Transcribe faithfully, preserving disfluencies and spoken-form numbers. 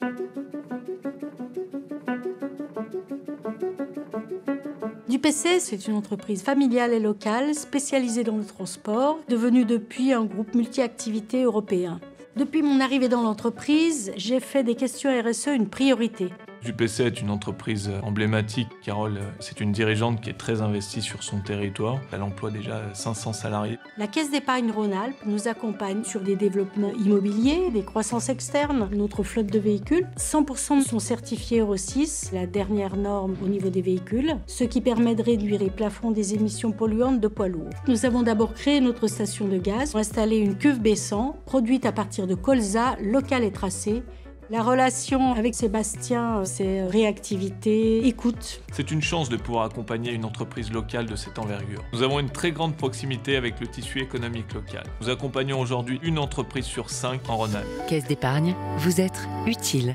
Dupessay, c'est une entreprise familiale et locale spécialisée dans le transport, devenue depuis un groupe multi-activités européen. Depuis mon arrivée dans l'entreprise, j'ai fait des questions R S E une priorité. Dupessay est une entreprise emblématique. Carole, c'est une dirigeante qui est très investie sur son territoire. Elle emploie déjà cinq cents salariés. La Caisse d'épargne Rhône-Alpes nous accompagne sur des développements immobiliers, des croissances externes, notre flotte de véhicules. cent pour cent sont certifiés Euro six, la dernière norme au niveau des véhicules, ce qui permet de réduire les plafonds des émissions polluantes de poids lourds. Nous avons d'abord créé notre station de gaz, installé une cuve baissant, produite à partir de colza, locale et tracée. La relation avec Sébastien, c'est réactivité, écoute. C'est une chance de pouvoir accompagner une entreprise locale de cette envergure. Nous avons une très grande proximité avec le tissu économique local. Nous accompagnons aujourd'hui une entreprise sur cinq en Rhône-Alpes. Caisse d'épargne, vous êtes utile.